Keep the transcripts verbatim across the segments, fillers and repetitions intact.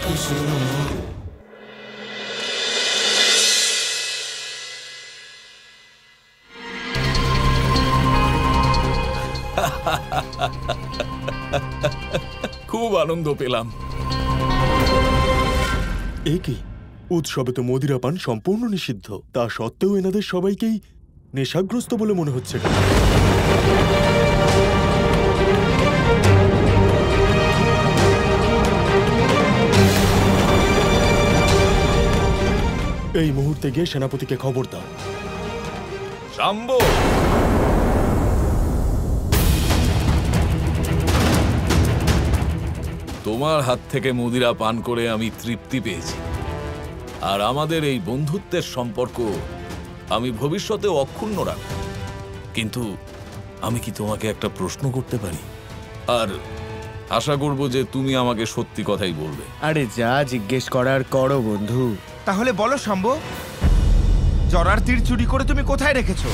কৃষ্ণ। খুব আনন্দ পেলাম। এ কি, উৎসবে তো মদিরা পান সম্পূর্ণ নিষিদ্ধ, তা সত্ত্বেও এনাদের সবাইকেই নেশাগ্রস্ত বলে মনে হচ্ছে। এই মুহূর্তে গিয়ে সেনাপতিকে খবর দাও। শাম্বো, তোমার হাত থেকে মদিরা পান করে আমি তৃপ্তি পেয়েছি, আর আমাদের এই বন্ধুত্বের সম্পর্ক আমি ভবিষ্যতে অক্ষুণ্ণ রাখব। কিন্তু আমি কি তোমাকে একটা প্রশ্ন করতে পারি? আর আশা করব যে তুমি আমাকে সত্যি কথাই বলবে। আরে যা জিজ্ঞেস করার করো বন্ধু। তাহলে বলো শাম্ব, জরার তীর চুরি করে তুমি কোথায় রেখেছো?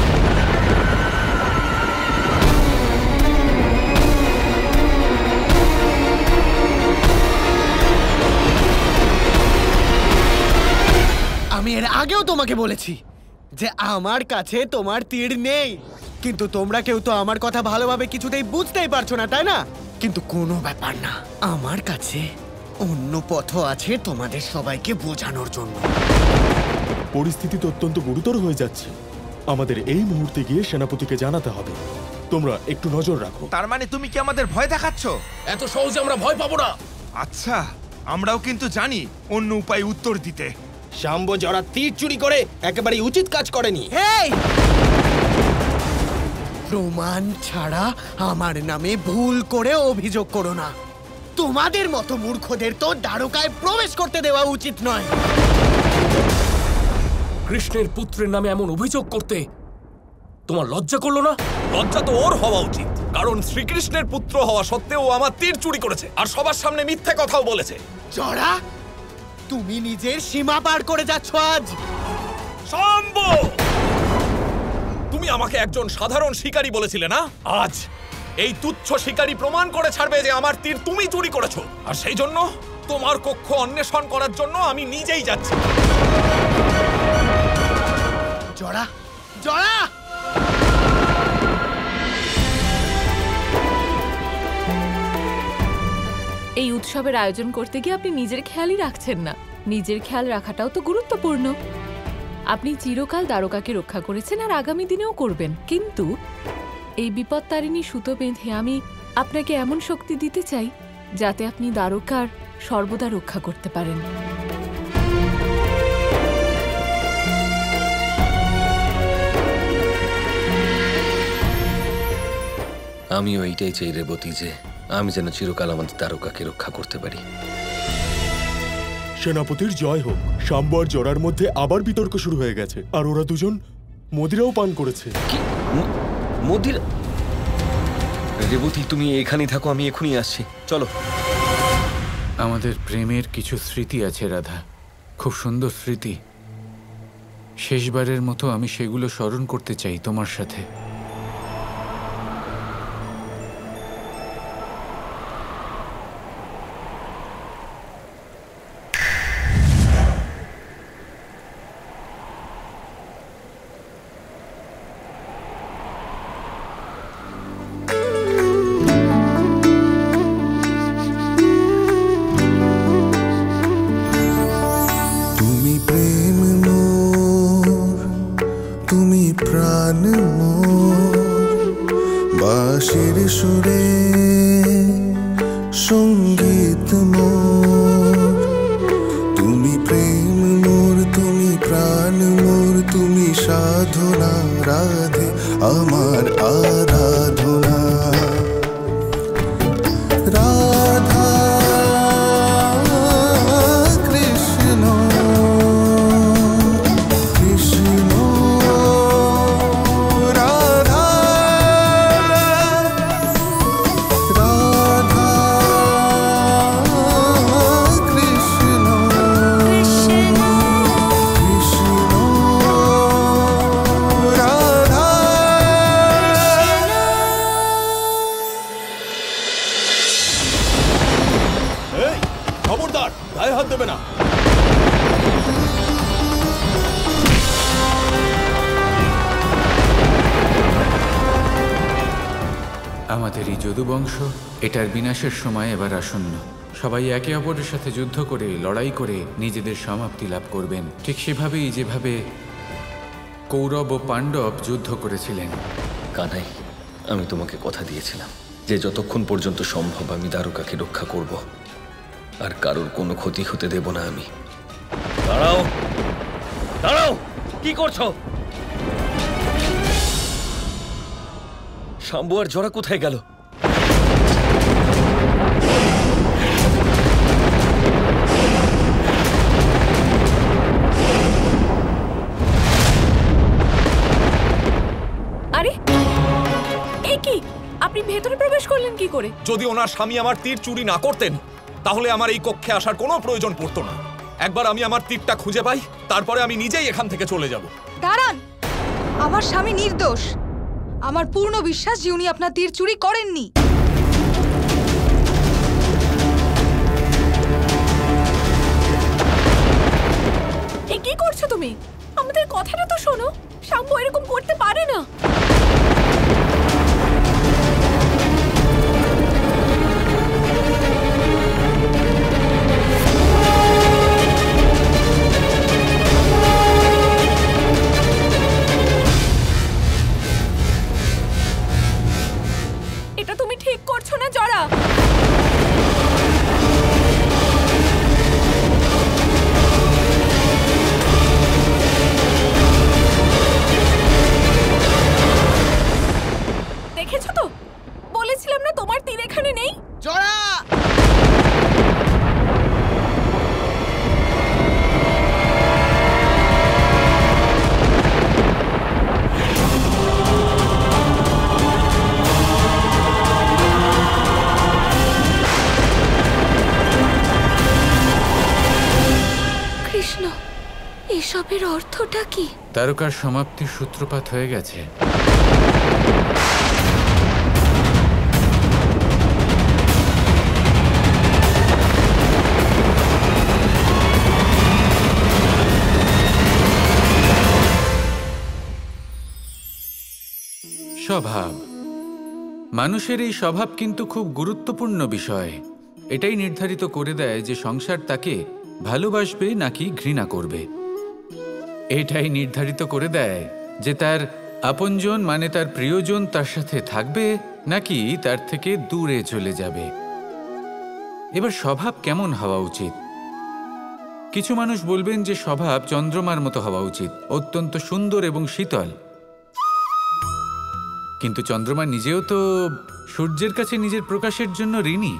আমি এর আগেও তোমাকে বলেছি যে আমার কাছে তোমার তীর নেই, কিন্তু তোমরা কেউ তো আমার কথা ভালোভাবে কিছুতেই বুঝতেই পারছো না, তাই না? কিন্তু কোনো ব্যাপার না, আমার কাছে অন্য পথ আছে তোমাদের সবাইকে বোঝানোর জন্য। পরিস্থিতি তো অত্যন্ত গুরুতর হয়ে যাচ্ছে, আমাদের এই মুহূর্তে গিয়ে সেনাপতিকে জানাতে হবে। তোমরা একটু নজর রাখো। তার মানে তুমি কি আমাদের ভয় দেখাচ্ছ? এত সহজে আমরা ভয় পাবো না। আচ্ছা, আমরাও কিন্তু জানি অন্য উপায় উত্তর দিতে। শাম্ব জরা তীর চুরি করে একেবারে উচিত কাজ করেনি। হেই, প্রমাণ ছাড়া আমার নামে ভুল করে অভিযোগ করো না। তোমাদের মতো মূর্খদের তো দ্বারকায় প্রবেশ করতে দেওয়া উচিত নয়। কৃষ্ণের পুত্রের নামে এমন অভিযোগ করতে তোমার লজ্জা করলো না? লজ্জা তো ওর হওয়া উচিত, কারণ শ্রীকৃষ্ণের পুত্র হওয়া সত্ত্বেও আমার তীর চুরি করেছে আর সবার সামনে মিথ্যে কথাও বলেছে। জরা, তুমি নিজের সীমা পার করে যাচ্ছ আজ। শাম্ব, তুমি আমাকে একজন সাধারণ শিকারী বলেছিলে না? আজ এই তুচ্ছ শিকারী প্রমাণ করে ছাড়বে যে আমার তীর তুমি চুরি করেছো, আর সেই জন্য তোমার কক্ষ অন্বেষণ করার জন্য আমি নিজেই যাচ্ছি। জরা, জরা! এই উৎসবের আয়োজন করতে গিয়ে আপনি নিজের খেয়ালই রাখছেন না। নিজের খেয়াল রাখাটাও তো গুরুত্বপূর্ণ। আপনি চিরকাল দ্বারকাকে রক্ষা করেছেন আর আগামী দিনেও করবেন, কিন্তু এই বিপত্তারিণী সুতো বেঁধে আমি আপনাকে এমন শক্তি দিতে চাই যাতে আপনি দ্বারকার সর্বদা রক্ষা করতে পারেন। আমিও এইটাই চাই রেবতী, যে আমি যেন চিরকাল আমাদের দ্বারকাকে রক্ষা করতে পারি। সেনাপতির জয় হোক। শাম্ব আর জরার মধ্যে আবার বিতর্ক শুরু হয়ে গেছে, আর ওরা দুজন মদিরাও পান করেছে। কি মদিরা? রেবতী, তুমি এখানেই থাকো, আমি এখনই আসছি, চলো। আমাদের প্রেমের কিছু স্মৃতি আছে রাধা, খুব সুন্দর স্মৃতি। শেষবারের মতো আমি সেগুলো স্মরণ করতে চাই তোমার সাথে। তুমি প্রেম মোর, তুমি প্রাণ মোর। খবরদার গায়ে হাত দেবে না। আমাদের এই যদুবংশ এটার বিনাশের সময় এবার আসন্ন। সবাই একে অপরের সাথে যুদ্ধ করে লড়াই করে নিজেদের সমাপ্তি লাভ করবেন, ঠিক সেভাবেই যেভাবে কৌরব ও পাণ্ডব যুদ্ধ করেছিলেন। কানাই, আমি তোমাকে কথা দিয়েছিলাম যে যতক্ষণ পর্যন্ত সম্ভব আমি দ্বারকাকে রক্ষা করব, আর কারোর কোনো ক্ষতি হতে দেব না আমি। দাঁড়াও, দাঁড়াও, কি করছো? শাম্বু আর জরা কোথায় গেল? আরে এ কি, আপনি ভেতরে প্রবেশ করলেন কি করে? যদি ওনার স্বামী আমার তীর চুরি না করতেন তাহলে আমার এই কক্ষে আসার কোনো প্রয়োজন পড়তো না। একবার আমি আমার তীরটা খুঁজে পাই, তারপরে আমি নিজেই এখান থেকে চলে যাব। দাঁড়ান, আমার স্বামী নির্দোষ। আমার পূর্ণ বিশ্বাস যে উনি আপনার তীর চুরি করেননি। এ কি করছো তুমি? আমাদের কথাটা তো শোনো, শাম্বু এরকম করতে পারে না। এটা তুমি ঠিক করছো না জরা। দেখেছো তো, বলেছিলাম না তোমার তীর এখানে নেই। জরা! কৃষ্ণ, এসবের অর্থটা কি? তারকার সমাপ্তির সূত্রপাত হয়ে গেছে। স্বভাব, মানুষের এই স্বভাব কিন্তু খুব গুরুত্বপূর্ণ বিষয়। এটাই নির্ধারিত করে দেয় যে সংসার তাকে ভালোবাসবে নাকি ঘৃণা করবে। এটাই নির্ধারিত করে দেয় যে তার আপনজন মানে তার প্রিয়জন তার সাথে থাকবে নাকি তার থেকে দূরে চলে যাবে। এবার স্বভাব কেমন হওয়া উচিত? কিছু মানুষ বলবেন যে স্বভাব চন্দ্রমার মতো হওয়া উচিত, অত্যন্ত সুন্দর এবং শীতল। কিন্তু চন্দ্রমা নিজেও তো সূর্যের কাছে নিজের প্রকাশের জন্য ঋণী।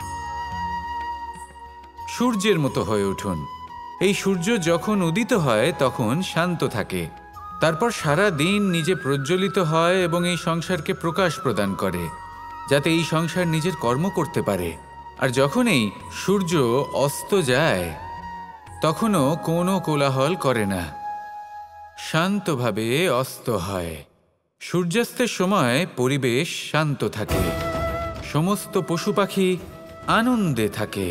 সূর্যের মতো হয়ে উঠুন। এই সূর্য যখন উদিত হয় তখন শান্ত থাকে, তারপর সারা দিন নিজে প্রজ্বলিত হয় এবং এই সংসারকে প্রকাশ প্রদান করে, যাতে এই সংসার নিজের কর্ম করতে পারে। আর যখন এই সূর্য অস্ত যায় তখনও কোনো কোলাহল করে না, শান্তভাবে অস্ত হয়। সূর্যাস্তের সময় পরিবেশ শান্ত থাকে, সমস্ত পশু পাখি আনন্দে থাকে।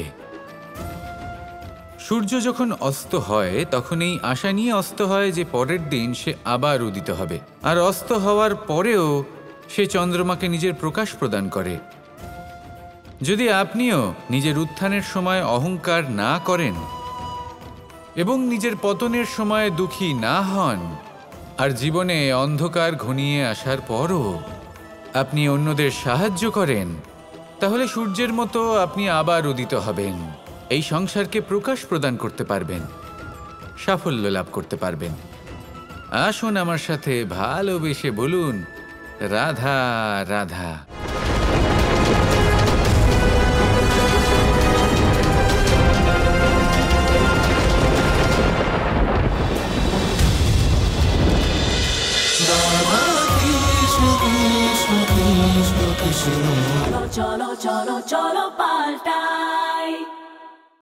সূর্য যখন অস্ত হয় তখন এই আশা নিয়ে অস্ত হয় যে পরের দিন সে আবার উদিত হবে, আর অস্ত হওয়ার পরেও সে চন্দ্রমাকে নিজের প্রকাশ প্রদান করে। যদি আপনিও নিজের উত্থানের সময় অহংকার না করেন এবং নিজের পতনের সময় দুঃখী না হন, আর জীবনে অন্ধকার ঘনিয়ে আসার পরও আপনি অন্যদের সাহায্য করেন, তাহলে সূর্যের মতো আপনি আবার উদিত হবেন, এই সংসারকে প্রকাশ প্রদান করতে পারবেন, সাফল্য লাভ করতে পারবেন। আসুন আমার সাথে ভালোবেসে বলুন, Radha Radha. Cholo, cholo, cholo, paltai.